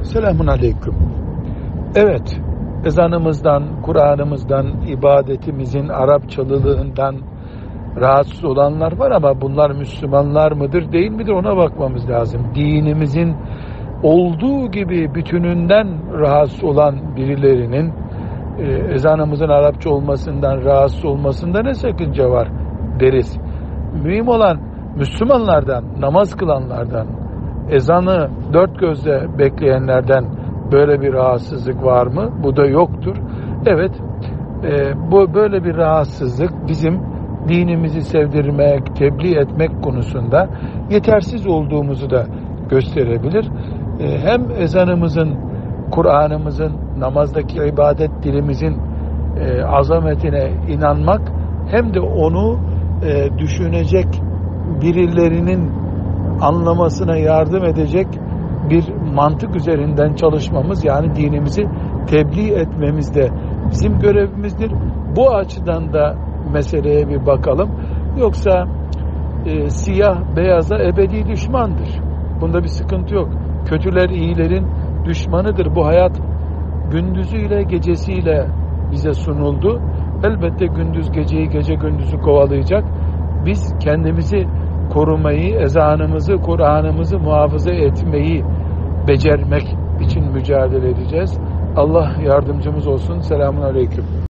Selamun aleyküm. Evet, ezanımızdan, Kur'an'ımızdan, ibadetimizin Arapçalılığından rahatsız olanlar var ama bunlar Müslümanlar mıdır, değil midir ona bakmamız lazım. Dinimizin olduğu gibi bütününden rahatsız olan birilerinin ezanımızın Arapça olmasından rahatsız olmasında ne sakınca var deriz. Mühim olan Müslümanlardan, namaz kılanlardan, ezanı dört gözle bekleyenlerden böyle bir rahatsızlık var mı? Bu da yoktur. Evet, bu böyle bir rahatsızlık bizim dinimizi sevdirmek, tebliğ etmek konusunda yetersiz olduğumuzu da gösterebilir. Hem ezanımızın, Kur'an'ımızın, namazdaki ibadet dilimizin azametine inanmak hem de onu düşünecek birilerinin anlamasına yardım edecek bir mantık üzerinden çalışmamız, yani dinimizi tebliğ etmemiz de bizim görevimizdir. Bu açıdan da meseleye bir bakalım. Yoksa siyah beyaza ebedi düşmandır. Bunda bir sıkıntı yok. Kötüler iyilerin düşmanıdır. Bu hayat gündüzüyle gecesiyle bize sunuldu. Elbette gündüz geceyi, gece gündüzü kovalayacak. Biz kendimizi korumayı, ezanımızı, Kur'an'ımızı muhafaza etmeyi becermek için mücadele edeceğiz. Allah yardımcımız olsun. Selamun aleyküm.